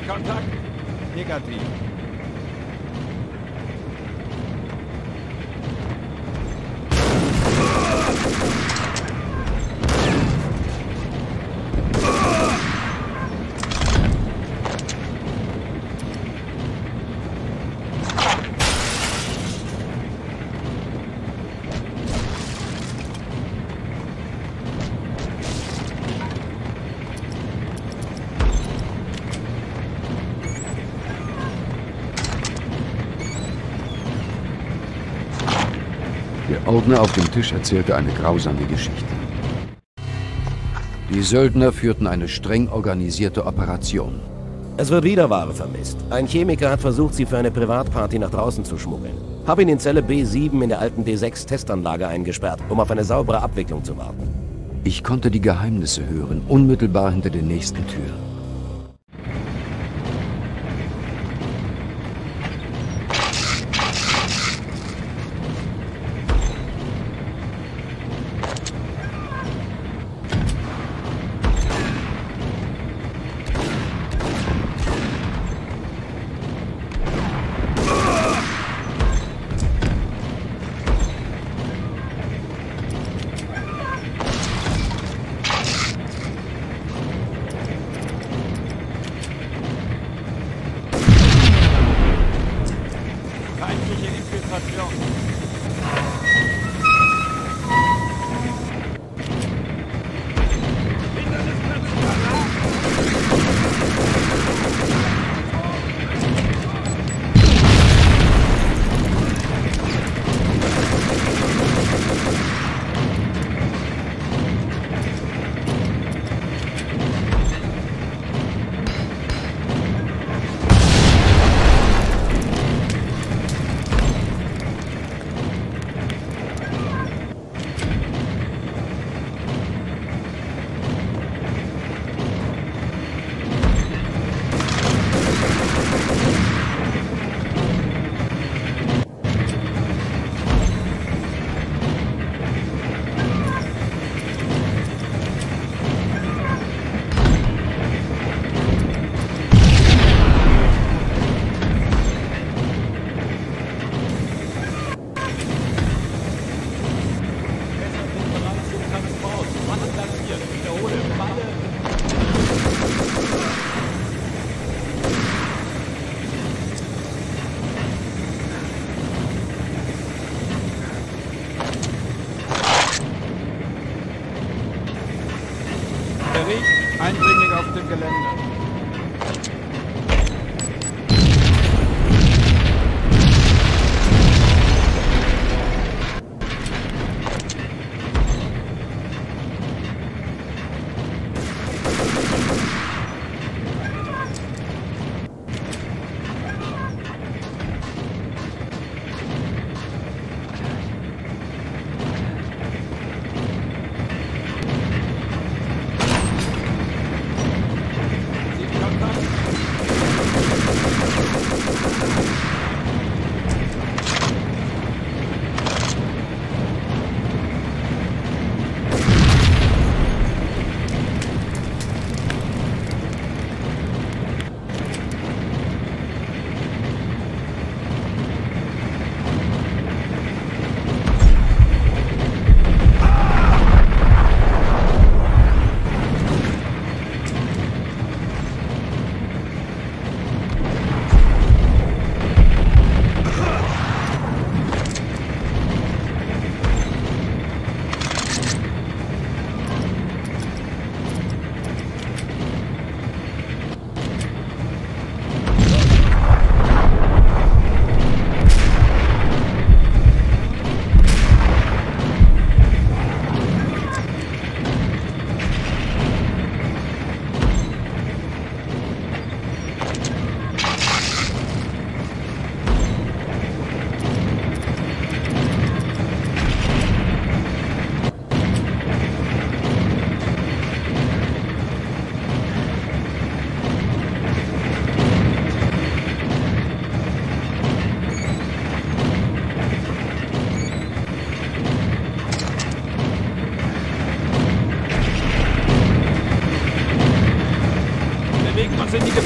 Kontakt. Negativ. Der Ordner auf dem Tisch erzählte eine grausame Geschichte. Die Söldner führten eine streng organisierte Operation. Es wird wieder Ware vermisst. Ein Chemiker hat versucht, sie für eine Privatparty nach draußen zu schmuggeln. Hab ihn in Zelle B7 in der alten D6-Testanlage eingesperrt, um auf eine saubere Abwicklung zu warten. Ich konnte die Geheimnisse hören, unmittelbar hinter der nächsten Tür. Feindliche Infiltration. Bericht, Eindringling auf dem Gelände.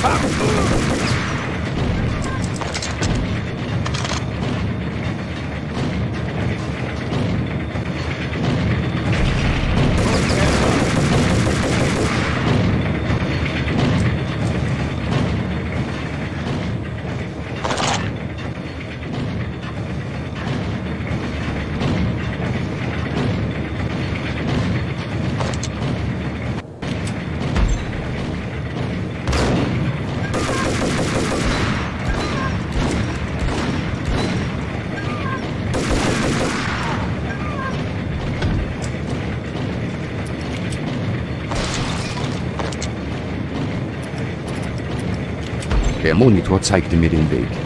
Der Monitor zeigte mir den Weg.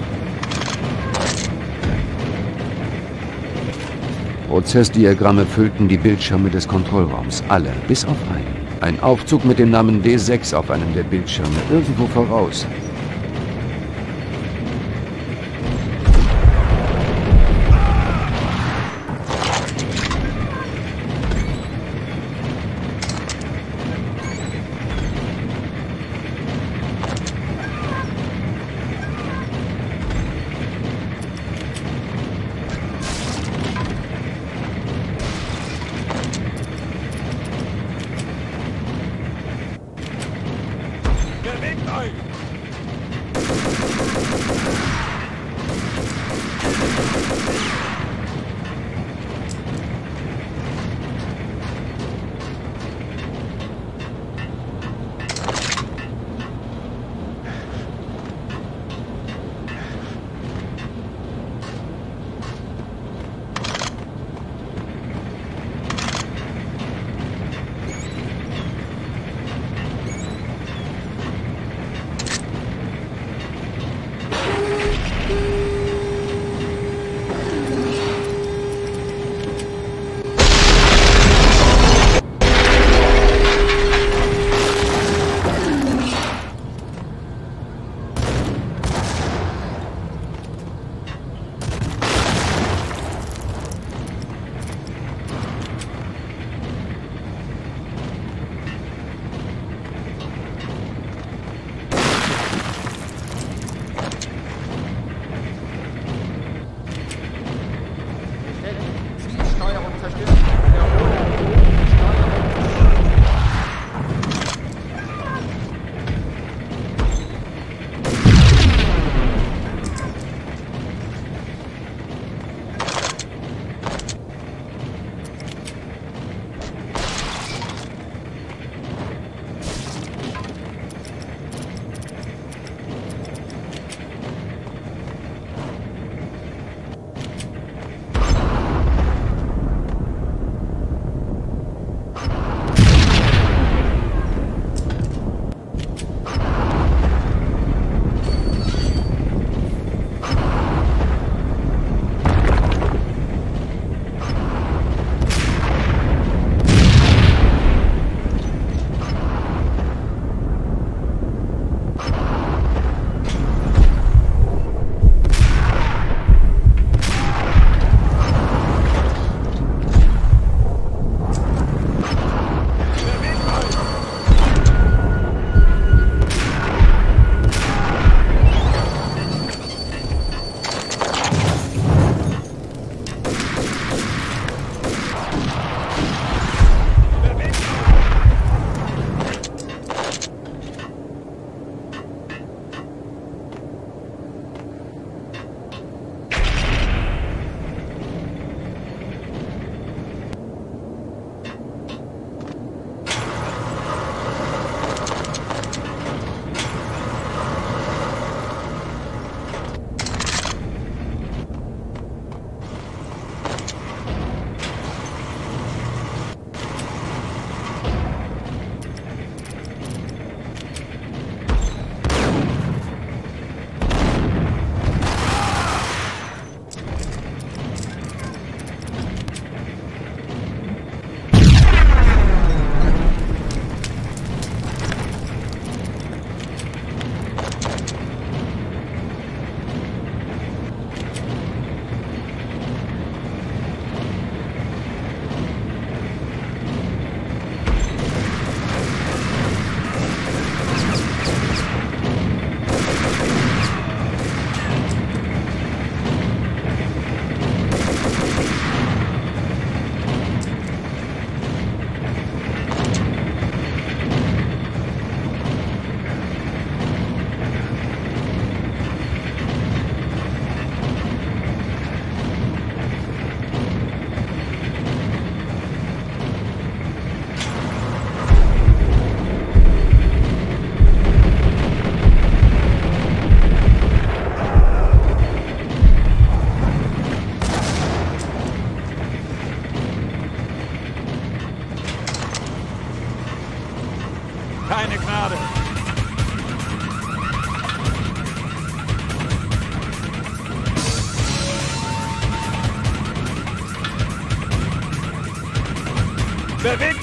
Prozessdiagramme füllten die Bildschirme des Kontrollraums. Alle, bis auf einen. Ein Aufzug mit dem Namen D6 auf einem der Bildschirme, irgendwo voraus. Bewegt euch!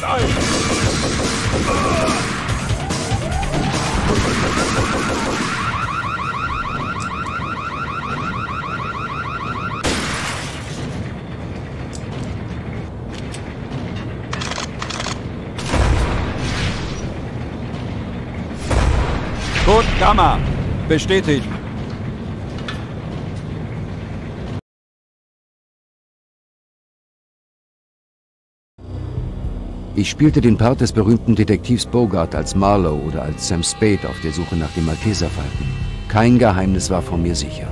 ein! Gut, Gamma. Bestätigt. Ich spielte den Part des berühmten Detektivs Bogart als Marlowe oder als Sam Spade auf der Suche nach dem Malteserfalken. Kein Geheimnis war vor mir sicher.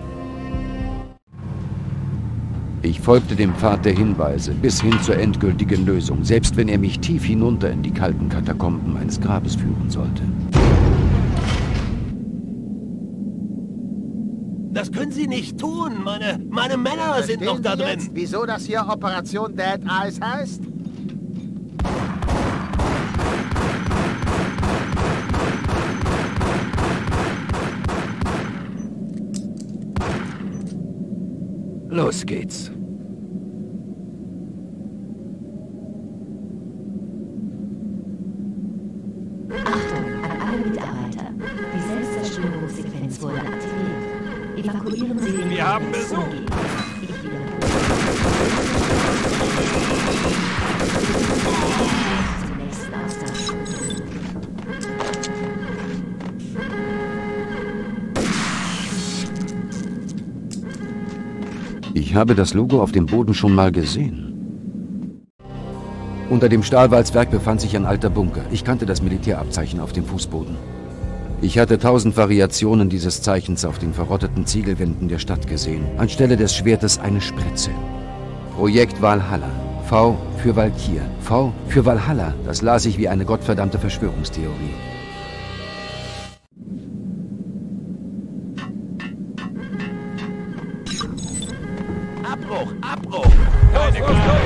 Ich folgte dem Pfad der Hinweise bis hin zur endgültigen Lösung, selbst wenn er mich tief hinunter in die kalten Katakomben meines Grabes führen sollte. Das können Sie nicht tun. Meine Männer sind noch da drin. Jetzt, wieso das hier Operation Dead Eyes heißt? Los geht's. Achtung an alle Mitarbeiter. Die Selbstzerstörungssequenz wurde aktiviert. Evakuieren Sie den... Wir haben Besuch. Ich wiederhole. Zum nächsten Ausgang. Ich habe das Logo auf dem Boden schon mal gesehen. Unter dem Stahlwalzwerk befand sich ein alter Bunker. Ich kannte das Militärabzeichen auf dem Fußboden. Ich hatte 1000 Variationen dieses Zeichens auf den verrotteten Ziegelwänden der Stadt gesehen. Anstelle des Schwertes eine Spritze. Projekt Valhalla. V für Valkyr. V für Valhalla. Das las ich wie eine gottverdammte Verschwörungstheorie. Abbruch! Abbruch! Keine Gnade!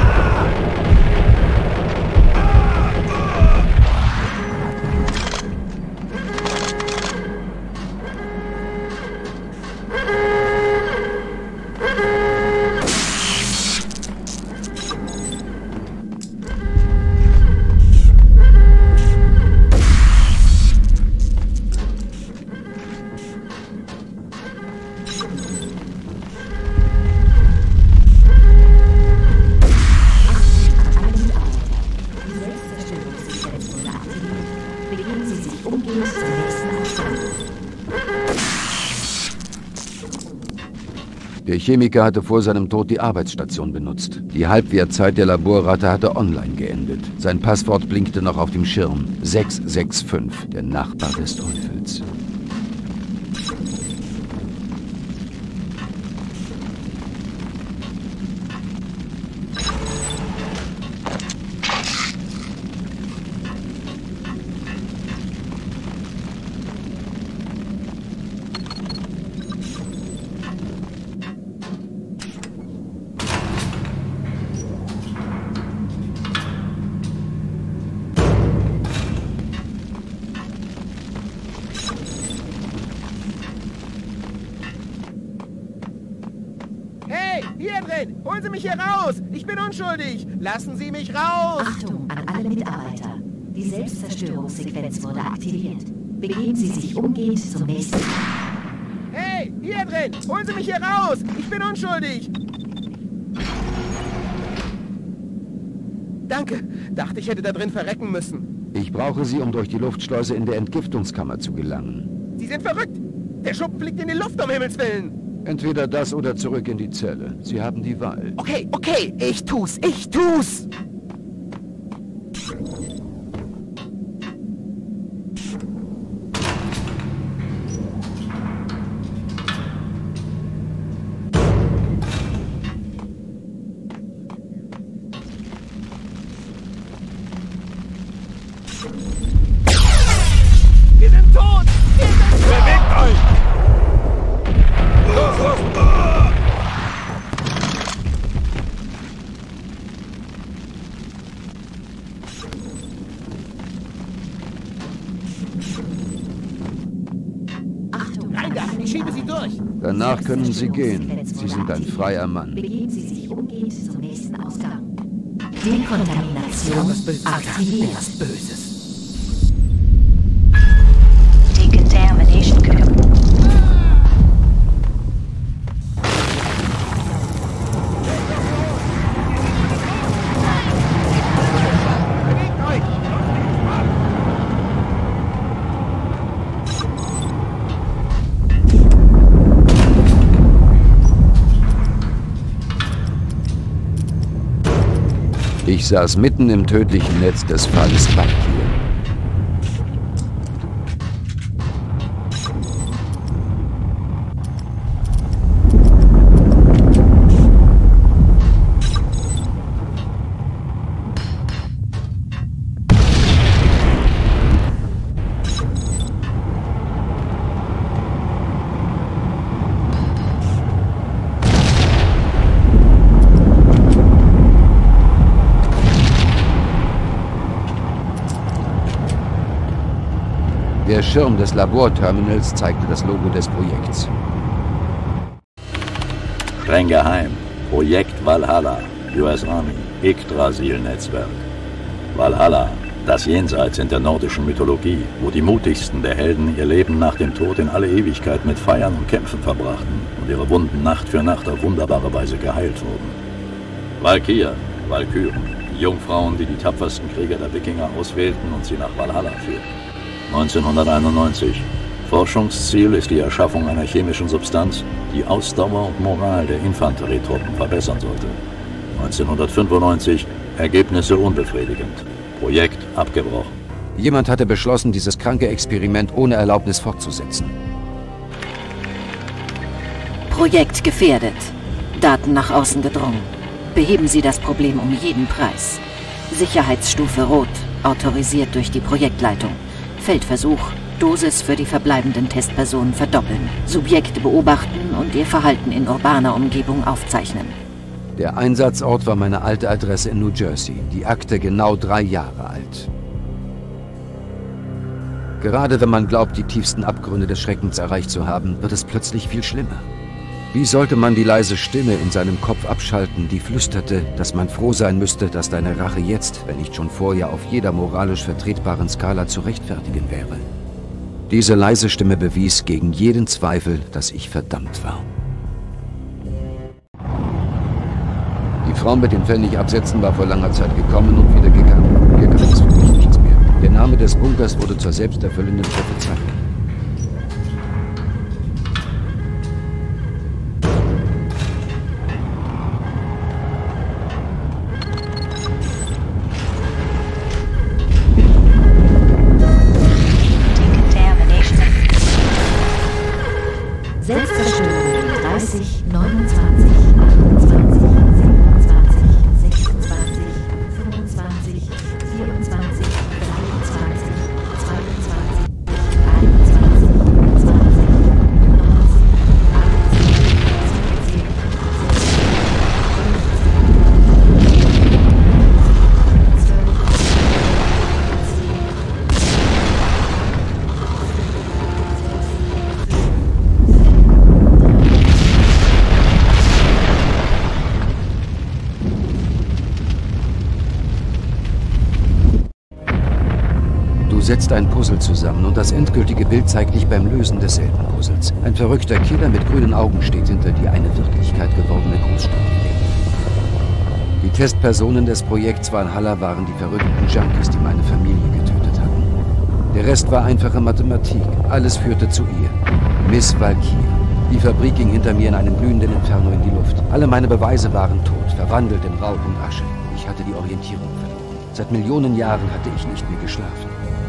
Der Chemiker hatte vor seinem Tod die Arbeitsstation benutzt. Die Halbwertzeit der Laborratte hatte online geendet. Sein Passwort blinkte noch auf dem Schirm. 665, der Nachbar des Teufels. Hier drin! Holen Sie mich hier raus! Ich bin unschuldig! Lassen Sie mich raus! Achtung an alle Mitarbeiter. Die Selbstzerstörungssequenz wurde aktiviert. Begeben Sie sich umgehend zum nächsten... Hey! Hier drin! Holen Sie mich hier raus! Ich bin unschuldig! Danke! Dachte, ich hätte da drin verrecken müssen. Ich brauche Sie, um durch die Luftschleuse in der Entgiftungskammer zu gelangen. Sie sind verrückt! Der Schuppen fliegt in die Luft, um Himmels Willen! Entweder das oder zurück in die Zelle. Sie haben die Wahl. Okay, okay! Ich tu's! Ich tu's! Wir sind tot! Wir sind tot! Bewegt euch! Los, los! Achtung Rein da! Ich schiebe sie durch! Danach können Sie gehen. Sie sind ein freier Mann. Begeben Sie sich umgehend zum nächsten Ausgang. Dekontamination aktiviert. Böses. Decontamination code. Bewegt euch! Ich saß mitten im tödlichen Netz des Falles Valkyrie. Der Schirm des Laborterminals zeigte das Logo des Projekts. Streng geheim. Projekt Valhalla. US Army. Yggdrasil-Netzwerk. Valhalla. Das Jenseits in der nordischen Mythologie, wo die mutigsten der Helden ihr Leben nach dem Tod in alle Ewigkeit mit Feiern und Kämpfen verbrachten und ihre Wunden Nacht für Nacht auf wunderbare Weise geheilt wurden. Valkyr. Valkyren. Die Jungfrauen, die die tapfersten Krieger der Wikinger auswählten und sie nach Valhalla führten. 1991. Forschungsziel ist die Erschaffung einer chemischen Substanz, die Ausdauer und Moral der Infanterietruppen verbessern sollte. 1995. Ergebnisse unbefriedigend. Projekt abgebrochen. Jemand hatte beschlossen, dieses kranke Experiment ohne Erlaubnis fortzusetzen. Projekt gefährdet. Daten nach außen gedrungen. Beheben Sie das Problem um jeden Preis. Sicherheitsstufe Rot. Autorisiert durch die Projektleitung. Feldversuch. Dosis für die verbleibenden Testpersonen verdoppeln. Subjekte beobachten und ihr Verhalten in urbaner Umgebung aufzeichnen. Der Einsatzort war meine alte Adresse in New Jersey. Die Akte genau 3 Jahre alt. Gerade wenn man glaubt, die tiefsten Abgründe des Schreckens erreicht zu haben, wird es plötzlich viel schlimmer. Wie sollte man die leise Stimme in seinem Kopf abschalten, die flüsterte, dass man froh sein müsste, dass deine Rache jetzt, wenn nicht schon vorher, auf jeder moralisch vertretbaren Skala zu rechtfertigen wäre? Diese leise Stimme bewies gegen jeden Zweifel, dass ich verdammt war. Die Frau mit den Pfennigabsätzen war vor langer Zeit gekommen und wieder gegangen. Hier gab es für mich nichts mehr. Der Name des Bunkers wurde zur selbsterfüllenden Prophezeiung. Selbstzerstörung 30, 29, 28, 27, 26, 25, 24, 23, 22, 21, 20, Du setzt ein Puzzle zusammen und das endgültige Bild zeigt dich beim Lösen desselben Puzzles. Ein verrückter Killer mit grünen Augen steht hinter dir, eine Wirklichkeit gewordene Großstadtidee. Die Testpersonen des Projekts Valhalla waren die verrückten Junkies, die meine Familie getötet hatten. Der Rest war einfache Mathematik. Alles führte zu ihr. Miss Valkyr. Die Fabrik ging hinter mir in einem glühenden Inferno in die Luft. Alle meine Beweise waren tot, verwandelt in Rauch und Asche. Ich hatte die Orientierung verloren. Seit Millionen Jahren hatte ich nicht mehr geschlafen.